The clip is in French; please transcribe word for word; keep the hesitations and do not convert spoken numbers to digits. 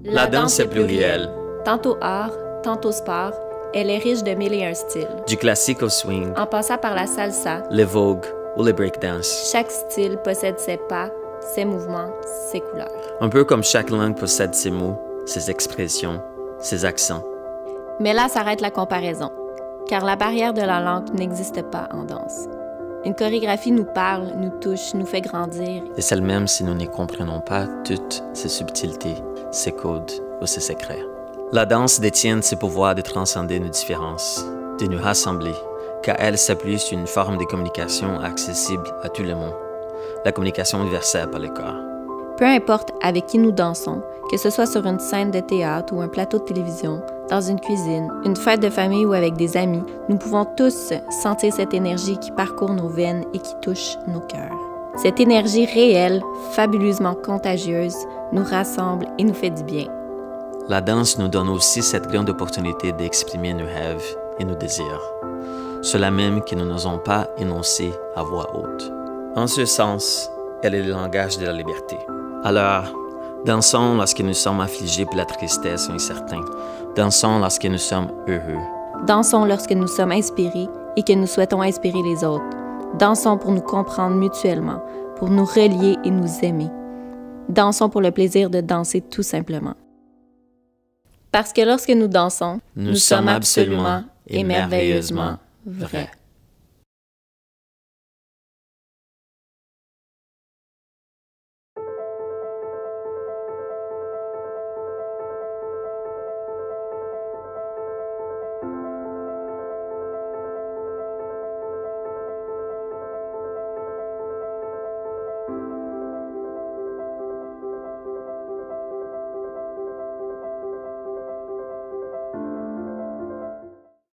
La danse est plurielle. Tantôt art, tantôt sport, elle est riche de mille et un styles. Du classique au swing, En passant par la salsa, le vogue ou le breakdance. chaque style possède ses pas, ses mouvements, ses couleurs. Un peu comme chaque langue possède ses mots, ses expressions, ses accents. Mais là s'arrête la comparaison, car la barrière de la langue n'existe pas en danse. Une chorégraphie nous parle, nous touche, nous fait grandir. Et celle même si nous n'y comprenons pas toutes ses subtilités, ses codes ou ses secrets. La danse détient ce pouvoir de transcender nos différences, de nous rassembler, car elle s'appuie sur une forme de communication accessible à tout le monde, la communication universelle par le corps. Peu importe avec qui nous dansons, que ce soit sur une scène de théâtre ou un plateau de télévision, dans une cuisine, une fête de famille ou avec des amis, nous pouvons tous sentir cette énergie qui parcourt nos veines et qui touche nos cœurs. Cette énergie réelle, fabuleusement contagieuse, nous rassemble et nous fait du bien. La danse nous donne aussi cette grande opportunité d'exprimer nos rêves et nos désirs, ceux-là même que nous n'osons pas énoncer à voix haute. En ce sens, elle est le langage de la liberté. Alors, dansons lorsque nous sommes affligés par la tristesse ou incertains. Dansons lorsque nous sommes heureux. Dansons lorsque nous sommes inspirés et que nous souhaitons inspirer les autres. Dansons pour nous comprendre mutuellement, pour nous relier et nous aimer. Dansons pour le plaisir de danser tout simplement. Parce que lorsque nous dansons, Nous, nous sommes absolument et merveilleusement vrais.